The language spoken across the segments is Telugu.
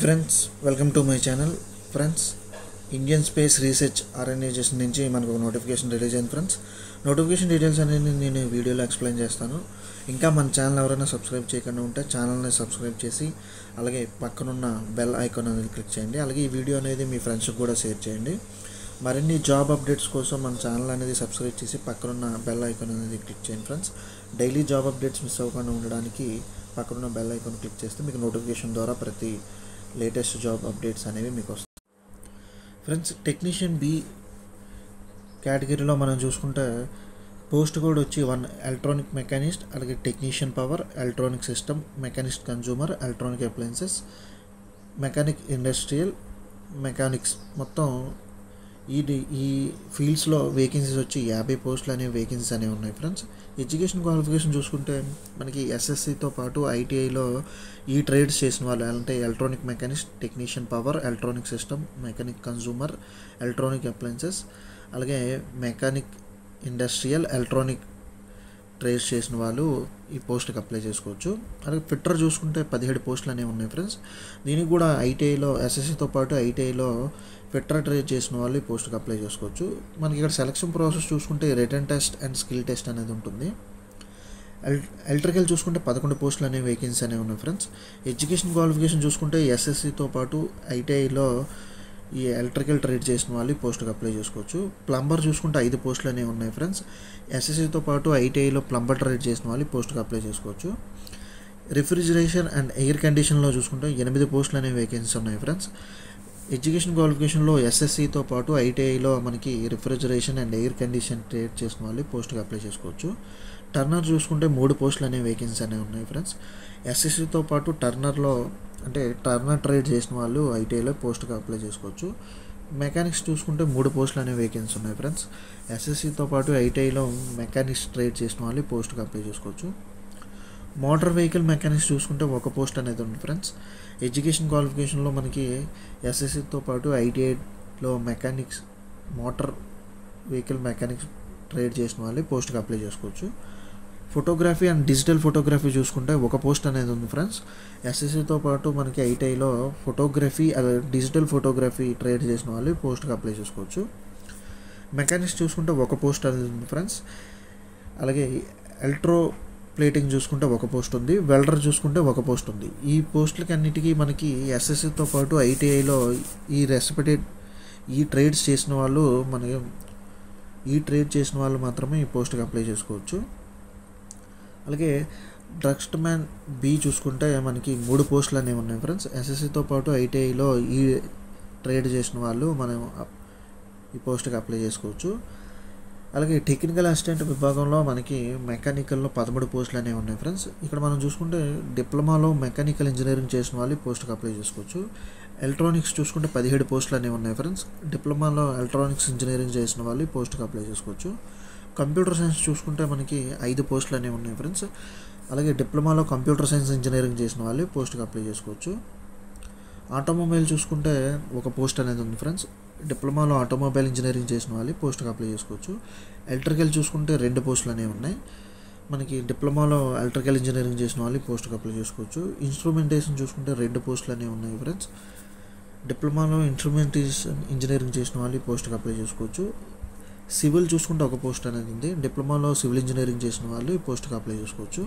Friends, welcome to my channel. Friends, Indian space research organisation నుంచి మనకు ఒక నోటిఫికేషన్ రిలీజ్ అయింది. ఫ్రెండ్స్, నోటిఫికేషన్ డీటెయిల్స్ అనేది నేను వీడియోలో ఎక్స్ప్లెయిన్ చేస్తాను. ఇంకా మన ఛానల్ ఎవరైనా సబ్స్క్రైబ్ చేయకుండా ఉంటే ఛానల్ని సబ్స్క్రైబ్ చేసి అలాగే పక్కనున్న బెల్ ఐకాన్ అనేది క్లిక్ చేయండి. అలాగే ఈ వీడియో అనేది మీ ఫ్రెండ్స్కి కూడా షేర్ చేయండి. మరిన్ని జాబ్ అప్డేట్స్ కోసం మన ఛానల్ అనేది సబ్స్క్రైబ్ చేసి పక్కనున్న బెల్ ఐకాన్ అనేది క్లిక్ చేయండి. Friends, daily job updates miss అవ్వకుండా ఉండడానికి పక్కనున్న బెల్ ఐకాన్ క్లిక్ చేస్తే మీకు నోటిఫికేషన్ ద్వారా ప్రతి లేటెస్ట్ జాబ్ అప్డేట్స్ అనేవి మీకు వస్తాయి. ఫ్రెండ్స్, టెక్నీషియన్ బి కేటగిరీలో మనం చూసుకుంటే పోస్ట్ కోడ్ వచ్చి 1 ఎలక్ట్రానిక్ మెకానిస్ట్, అలాగే technician power, electronic system, mechanist consumer, electronic appliances, mechanic industrial, mechanics మొత్తం ఈ ఫీల్డ్స్లో వేకెన్సీస్ వచ్చి 50 పోస్టులు అనేవి వేకెన్సీస్ అనేవి ఉన్నాయి. ఫ్రెండ్స్, ఎడ్యుకేషన్ క్వాలిఫికేషన్ చూసుకుంటే మనకి ఎస్ఎస్సితో పాటు ఐటీఐలో ఈ ట్రేడ్స్ చేసిన వాళ్ళు అంటే electronic mechanist, technician power, electronic system, mechanic consumer, electronic appliances, అలాగే మెకానిక్ ఇండస్ట్రియల్, ఎలక్ట్రానిక్ ట్రేడ్స్ చేసిన వాళ్ళు ఈ పోస్ట్కి అప్లై చేసుకోవచ్చు. అలాగే ఫిట్టర్ చూసుకుంటే 17 పోస్టులు అనేవి ఉన్నాయి. ఫ్రెండ్స్, దీనికి కూడా ఐటీఐలో ఎస్ఎస్సితో పాటు ఐటీఐలో ఫిట్టర్ ట్రేడ్ చేసిన వాళ్ళు ఈ పోస్ట్కి అప్లై చేసుకోవచ్చు. మనకి ఇక్కడ సెలక్షన్ ప్రాసెస్ చూసుకుంటే written test and skill test అనేది ఉంటుంది. ఎలక్ట్రికల్ చూసుకుంటే 11 పోస్టులు అనేవి వేకెన్సీ అనేవి ఉన్నాయి. ఫ్రెండ్స్, ఎడ్యుకేషన్ క్వాలిఫికేషన్ చూసుకుంటే ఎస్ఎస్సితో పాటు ఐటీఐలో ఈ ఎలక్ట్రికల్ ట్రేడ్ చేసిన వాళ్ళు ఈ పోస్ట్కి అప్లై చేసుకోవచ్చు. ప్లంబర్ చూసుకుంటే 5 పోస్టులు అనేవి ఉన్నాయి. ఫ్రెండ్స్, ఎస్ఎస్సితో పాటు ఐటీఐలో ప్లంబర్ ట్రేడ్ చేసిన వాళ్ళు ఈ పోస్ట్కి అప్లై చేసుకోవచ్చు. రిఫ్రిజిరేషన్ అండ్ ఎయిర్ కండిషన్లో చూసుకుంటే 8 పోస్టులు అనేవి వేకెన్సీ ఉన్నాయి. ఫ్రెండ్స్, ఎడ్యుకేషన్ క్వాలిఫికేషన్లో ఎస్ఎస్సితో పాటు ఐటీఐలో మనకి refrigeration and air condition trade చేసిన వాళ్ళు పోస్ట్కి అప్లై చేసుకోవచ్చు. టర్నర్ చూసుకుంటే 3 పోస్టులు అనేవి వేకెన్సీ అనేవి ఉన్నాయి. ఫ్రెండ్స్, ఎస్ఎస్సితో పాటు టర్నర్లో అంటే టర్నర్ ట్రేడ్ చేసిన వాళ్ళు ఐటీఐలో పోస్ట్కి అప్లై చేసుకోవచ్చు. మెకానిక్స్ చూసుకుంటే 3 పోస్టులు అనేవి వేకెన్సీ ఉన్నాయి. ఫ్రెండ్స్, ఎస్ఎస్సితో పాటు ఐటీఐలో మెకానిక్స్ ట్రేడ్ చేసిన వాళ్ళు పోస్ట్కి అప్లై చేసుకోవచ్చు. మోటార్ వెహికల్ మెకానిక్స్ చూసుకుంటే 1 పోస్ట్ అనేది ఉంది. ఫ్రెండ్స్, ఎడ్యుకేషన్ క్వాలిఫికేషన్లో మనకి ఎస్ఎస్సితో పాటు ఐటీఐలో mechanics motor vehicle mechanics trade చేసిన వాళ్ళు పోస్ట్కి అప్లై చేసుకోవచ్చు. ఫోటోగ్రఫీ అండ్ డిజిటల్ ఫోటోగ్రఫీ చూసుకుంటే 1 పోస్ట్ అనేది ఉంది. ఫ్రెండ్స్, ఎస్ఎస్సితో పాటు మనకి ఐటీఐలో ఫోటోగ్రఫీ డిజిటల్ ఫోటోగ్రఫీ ట్రేడ్ చేసిన వాళ్ళు పోస్ట్కి అప్లై చేసుకోవచ్చు. మెకానిక్స్ చూసుకుంటే 1 పోస్ట్ అనేది ఉంది. ఫ్రెండ్స్, అలాగే ఎలక్ట్రో ప్లేటింగ్ చూసుకుంటే 1 పోస్ట్ ఉంది. వెల్డర్ చూసుకుంటే 1 పోస్ట్ ఉంది. ఈ పోస్టులకి అన్నిటికీ మనకి ఎస్ఎస్సితో పాటు ఐటీఐలో ఈ ట్రేడ్స్ చేసిన వాళ్ళు మాత్రమే ఈ పోస్ట్కి అప్లై చేసుకోవచ్చు. అలాగే డ్రగ్స్ట్ మ్యాన్ బి చూసుకుంటే మనకి 3 పోస్టులు అనేవి ఉన్నాయి. ఫ్రెండ్స్, ఎస్ఎస్సితో పాటు ఐటీఐలో ఈ ట్రేడ్ చేసిన వాళ్ళు మనం ఈ పోస్ట్కి అప్లై చేసుకోవచ్చు. అలాగే టెక్నికల్ అసిస్టెంట్ విభాగంలో మనకి మెకానికల్లో 13 పోస్టులు అనేవి ఉన్నాయి. ఫ్రెండ్స్, ఇక్కడ మనం చూసుకుంటే డిప్లొమాలో మెకానికల్ ఇంజనీరింగ్ చేసిన వాళ్ళు పోస్ట్కి అప్లై చేసుకోవచ్చు. ఎలక్ట్రానిక్స్ చూసుకుంటే 17 పోస్టులు అనేవి ఉన్నాయి. ఫ్రెండ్స్, డిప్లొమాలో ఎలక్ట్రానిక్స్ ఇంజనీరింగ్ చేసిన వాళ్ళు పోస్ట్కి అప్లై చేసుకోవచ్చు. కంప్యూటర్ సైన్స్ చూసుకుంటే మనకి 5 పోస్టులు అనేవి ఉన్నాయి. ఫ్రెండ్స్, అలాగే డిప్లొమాలో కంప్యూటర్ సైన్స్ ఇంజనీరింగ్ చేసిన వాళ్ళు పోస్ట్కి అప్లై చేసుకోవచ్చు. ఆటోమొబైల్ చూసుకుంటే 1 పోస్ట్ అనేది ఉంది. ఫ్రెండ్స్, డిప్లొమాలో ఆటోమొబైల్ ఇంజనీరింగ్ చేసిన వాళ్ళు పోస్ట్కి అప్లై చేసుకోవచ్చు. ఎలక్ట్రికల్ చూసుకుంటే 2 పోస్టులు అనేవి ఉన్నాయి. మనకి డిప్లొమాలో ఎలక్ట్రికల్ ఇంజనీరింగ్ చేసిన వాళ్ళు పోస్ట్కి అప్లై చేసుకోవచ్చు. ఇన్స్ట్రుమెంటేషన్ చూసుకుంటే 2 పోస్టులు అనేవి ఉన్నాయి. ఫ్రెండ్స్, డిప్లొమాలో ఇన్స్ట్రుమెంటేషన్ ఇంజనీరింగ్ చేసిన వాళ్ళు పోస్ట్కి అప్లై చేసుకోవచ్చు. సివిల్ చూసుకుంటే 1 పోస్ట్ అనేది ఉంది. డిప్లొమాలో సివిల్ ఇంజనీరింగ్ చేసిన వాళ్ళు ఈ పోస్ట్కి అప్లై చేసుకోవచ్చు.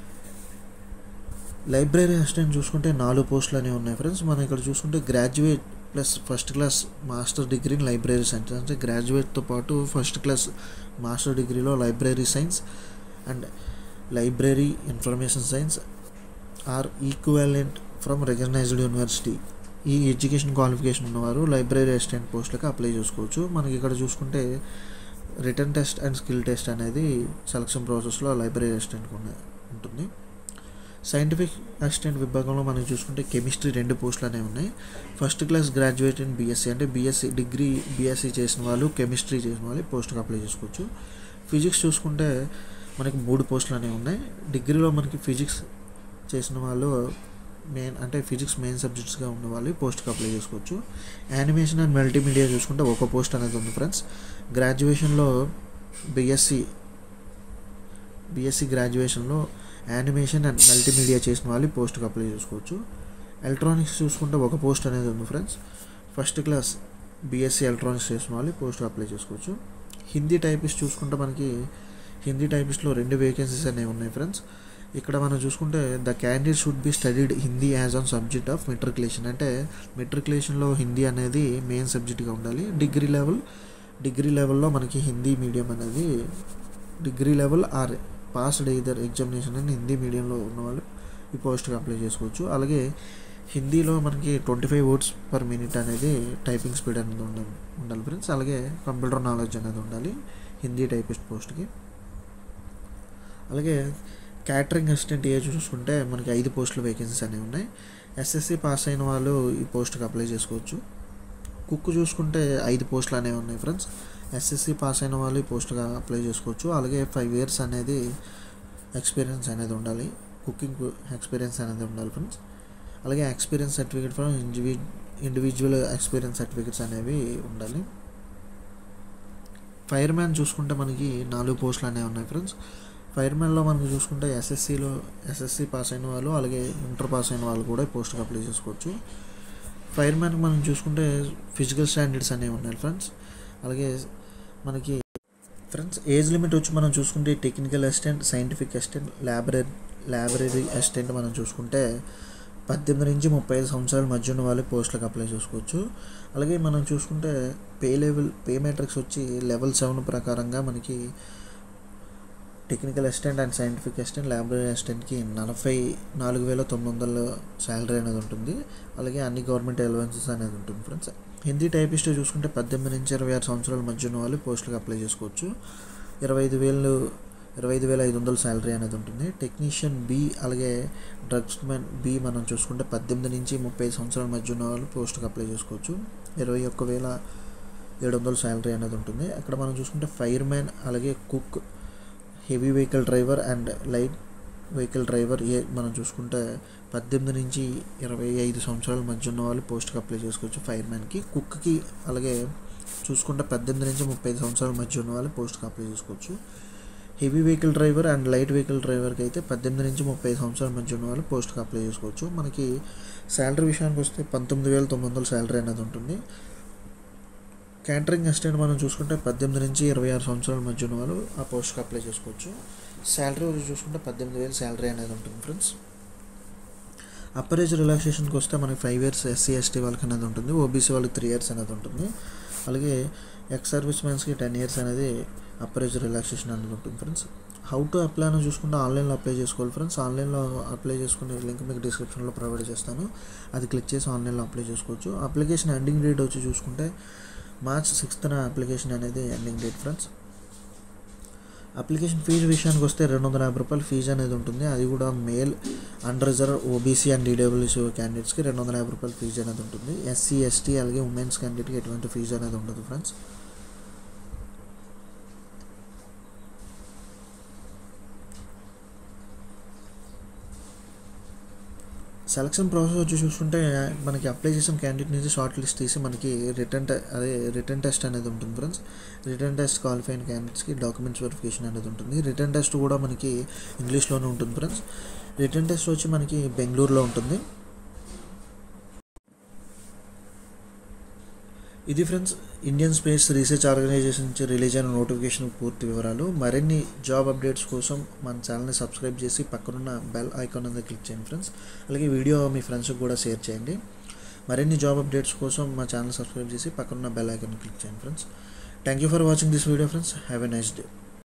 లైబ్రరీ అసిస్టెంట్ చూసుకుంటే 4 పోస్టులు అనేవి ఉన్నాయి. ఫ్రెండ్స్, మనం ఇక్కడ చూసుకుంటే graduate plus first class master degree in library science అంటే గ్రాడ్యుయేట్తో పాటు ఫస్ట్ క్లాస్ మాస్టర్ డిగ్రీలో library science and library information science or equivalent from recognized university ఈ ఎడ్యుకేషన్ క్వాలిఫికేషన్ ఉన్నవారు లైబ్రరీ అసిస్టెంట్ పోస్టులకు అప్లై చేసుకోవచ్చు. మనకి ఇక్కడ చూసుకుంటే written test and skill test అనేది సెలక్షన్ ప్రాసెస్లో లైబ్రరీ అసిస్టెంట్కి ఉంటుంది. సైంటిఫిక్ అసిస్టెంట్ విభాగంలో మనం చూసుకుంటే కెమిస్ట్రీ 2 పోస్టులు అనేవి ఉన్నాయి. First class graduate in BSc అంటే బీఎస్సీ చేసిన వాళ్ళు కెమిస్ట్రీ చేసిన వాళ్ళు పోస్ట్కి అప్లై చేసుకోవచ్చు. ఫిజిక్స్ చూసుకుంటే మనకి 3 పోస్టులు అనేవి ఉన్నాయి. డిగ్రీలో మనకి ఫిజిక్స్ చేసిన వాళ్ళు ఫిజిక్స్ మెయిన్ సబ్జెక్ట్స్గా ఉన్న వాళ్ళు పోస్ట్కి అప్లై చేసుకోవచ్చు. యానిమేషన్ అండ్ మల్టీమీడియా చూసుకుంటే 1 పోస్ట్ అనేది ఉంది. ఫ్రెండ్స్, గ్రాడ్యుయేషన్లో బీఎస్సీ గ్రాడ్యుయేషన్లో యానిమేషన్ అండ్ మల్టీమీడియా చేసిన వాళ్ళు పోస్ట్కి అప్లై చేసుకోవచ్చు. ఎలక్ట్రానిక్స్ చూసుకుంటే ఒక పోస్ట్ అనేది ఉంది friends. First class BSc electronics చేసిన వాళ్ళు పోస్ట్ అప్లై చేసుకోవచ్చు. హిందీ టైపిస్ట్ చూసుకుంటే మనకి హిందీ టైపిస్ట్లో 2 వేకెన్సీస్ అనేవి ఉన్నాయి ఫ్రెండ్స్. ఇక్కడ మనం చూసుకుంటే the candidate should be studied Hindi as an subject of matriculation. అంటే మెట్రికులేషన్లో హిందీ అనేది మెయిన్ సబ్జెక్ట్గా ఉండాలి. డిగ్రీ లెవెల్లో మనకి హిందీ మీడియం అనేది degree level or passed either examination అని హిందీ మీడియంలో ఉన్నవాళ్ళు ఈ పోస్ట్కి అప్లై చేసుకోవచ్చు. అలాగే హిందీలో మనకి 25 words per minute అనేది టైపింగ్ స్పీడ్ అనేది ఉండాలి ఫ్రెండ్స్. అలాగే కంప్యూటర్ నాలెడ్జ్ అనేది ఉండాలి హిందీ టైపిస్ట్ పోస్ట్కి. అలాగే క్యాటరింగ్ అసిస్టెంట్ ఏజ్ చూసుకుంటే మనకి 5 పోస్టులు వేకెన్సీస్ అనేవి ఉన్నాయి. ఎస్ఎస్సి పాస్ అయిన వాళ్ళు ఈ పోస్ట్కి అప్లై చేసుకోవచ్చు. కుక్ చూసుకుంటే 5 పోస్టులు అనేవి ఉన్నాయి ఫ్రెండ్స్. ఎస్ఎస్సి పాస్ అయిన వాళ్ళు ఈ పోస్ట్గా అప్లై చేసుకోవచ్చు. అలాగే 5 years అనేది ఎక్స్పీరియన్స్ అనేది ఉండాలి, కుకింగ్ ఎక్స్పీరియన్స్ అనేది ఉండాలి ఫ్రెండ్స్. అలాగే experience certificate from individual experience certificates అనేవి ఉండాలి. ఫైర్ మ్యాన్ చూసుకుంటే మనకి 4 పోస్టులు అనేవి ఉన్నాయి ఫ్రెండ్స్. ఫైర్ మ్యాన్లో మనకి చూసుకుంటే ఎస్ఎస్సి పాస్ అయిన వాళ్ళు అలాగే ఇంటర్ పాస్ అయిన వాళ్ళు కూడా పోస్ట్కి అప్లై చేసుకోవచ్చు. ఫైర్ మ్యాన్కి మనం చూసుకుంటే ఫిజికల్ స్టాండర్డ్స్ అనేవి ఉన్నాయి ఫ్రెండ్స్. అలాగే మనకి ఫ్రెండ్స్ ఏజ్ లిమిట్ వచ్చి మనం చూసుకుంటే technical assistant, scientific assistant, laboratory assistant మనం చూసుకుంటే 18 నుంచి 35 సంవత్సరాల మధ్య ఉన్న వాళ్ళు పోస్టులకు అప్లై చేసుకోవచ్చు. అలాగే మనం చూసుకుంటే పే మ్యాట్రిక్స్ వచ్చి లెవెల్ 7 ప్రకారంగా మనకి technical assistant and scientific assistant, laboratory అసిస్టెంట్కి 44,900 శాలరీ అనేది ఉంటుంది. అలాగే అన్ని గవర్నమెంట్ అలవెన్సెస్ అనేది ఉంటుంది ఫ్రెండ్స్. హిందీ టైపిస్ట్ చూసుకుంటే 18 నుంచి 26 సంవత్సరాల మధ్య ఉన్న వాళ్ళు పోస్టులకు అప్లై చేసుకోవచ్చు. 25,500 శాలరీ అనేది ఉంటుంది. టెక్నీషియన్ బి అలాగే డ్రగ్స్మెన్ బి మనం చూసుకుంటే 18 నుంచి 30 సంవత్సరాల మధ్య ఉన్న వాళ్ళు పోస్ట్కి అప్లై చేసుకోవచ్చు. 21,700 శాలరీ అనేది ఉంటుంది. అక్కడ మనం చూసుకుంటే ఫైర్ మ్యాన్ అలాగే cook, heavy vehicle driver and light vehicle driver మనం చూసుకుంటే 18 నుంచి 25 సంవత్సరాల మధ్య ఉన్న వాళ్ళు పోస్ట్కి అప్లై చేసుకోవచ్చు ఫైర్ మ్యాన్కి. కుక్కి అలాగే చూసుకుంటే 18 నుంచి 35 సంవత్సరాల మధ్య ఉన్న వాళ్ళు పోస్ట్కి అప్లై చేసుకోవచ్చు. Heavy vehicle driver and light vehicle డ్రైవర్కి అయితే 18 నుంచి 30 సంవత్సరాల మధ్య ఉన్న వాళ్ళు పోస్ట్కి అప్లై చేసుకోవచ్చు. మనకి శాలరీ విషయానికి వస్తే 19,900 శాలరీ అనేది ఉంటుంది. క్యాటరింగ్ అసిస్టెంట్ మనం చూసుకుంటే 18 నుంచి 26 సంవత్సరాల మధ్య ఉన్న వాళ్ళు ఆ పోస్ట్కి అప్లై చేసుకోవచ్చు. శాలరీ చూసుకుంటే 18,000 శాలరీ అనేది ఉంటుంది ఫ్రెండ్స్. అప్పర్ ఏజ్ రిలాక్సేషన్కి వస్తే మనకి 5 years ఎస్సీ ఎస్టీ వాళ్ళకి అనేది ఉంటుంది. ఓబీసీ వాళ్ళకి 3 years అనేది ఉంటుంది. అలాగే ఎక్స్ సర్వీస్ మ్యాన్స్కి 10 years అనేది అప్పర్ ఏజ్ రిలాక్సేషన్ అనేది ఉంటుంది ఫ్రెండ్స్. హౌ టు అప్లై అని చూసుకుంటే ఆన్లైన్లో అప్లై చేసుకోవాలి ఫ్రెండ్స్. ఆన్లైన్లో అప్లై చేసుకునే లింక్ మీకు డిస్క్రిప్షన్లో ప్రొవైడ్ చేస్తాను, అది క్లిక్ చేసి ఆన్లైన్లో అప్లై చేసుకోవచ్చు. అప్లికేషన్ ఎండింగ్ డేట్ వచ్చి చూసుకుంటే March 6th అప్లికేషన్ అనేది ending date friends. Application fee విషయానికి వస్తే 250 రూపాయలు ఫీజు అనేది ఉంటుంది. అది కూడా male, unreserved, OBC and EWS క్యాండిడేట్స్కి 250 రూపాయలు ఫీజు అనేది ఉంటుంది. ఎస్సీ ఎస్టీ అలాగే ఉమెన్స్ క్యాండిడేట్కి ఎటువంటి ఫీజు అనేది ఉండదు ఫ్రెండ్స్. సెలక్షన్ ప్రాసెస్ వచ్చి చూసుకుంటే మనకి అప్లై చేసిన క్యాండిడేట్ నుంచి షార్ట్ లిస్ట్ తీసి మనకి రిటర్న్ టెస్ట్ అనేది ఉంటుంది ఫ్రెండ్స్. రిటర్న్ టెస్ట్ క్వాలిఫై అయిన క్యాండిడేట్స్కి డాక్యుమెంట్స్ వెరిఫికేషన్ అనేది ఉంటుంది. రిటర్న్ టెస్ట్ కూడా మనకి ఇంగ్లీష్లోనే ఉంటుంది ఫ్రెండ్స్. రిటర్న్ టెస్ట్ వచ్చి మనకి బెంగళూరులో ఉంటుంది. ఇది friends Indian space research organisation నుంచి రిలీజ్ అయిన నోటిఫికేషన్ పూర్తి వివరాలు. మరిన్ని జాబ్ అప్డేట్స్ కోసం మన ఛానల్ని సబ్స్క్రైబ్ చేసి పక్కనున్న బెల్ ఐకాన్ అనేది క్లిక్ చేయండి ఫ్రెండ్స్. అలాగే వీడియో మీ ఫ్రెండ్స్కి కూడా షేర్ చేయండి. మరిన్ని జాబ్ అప్డేట్స్ కోసం మా ఛానల్ సబ్స్క్రైబ్ చేసి పక్కనున్న బెల్ ఐకాన్ క్లిక్ చేయండి friends. Thank you for watching this video friends. Have a nice day.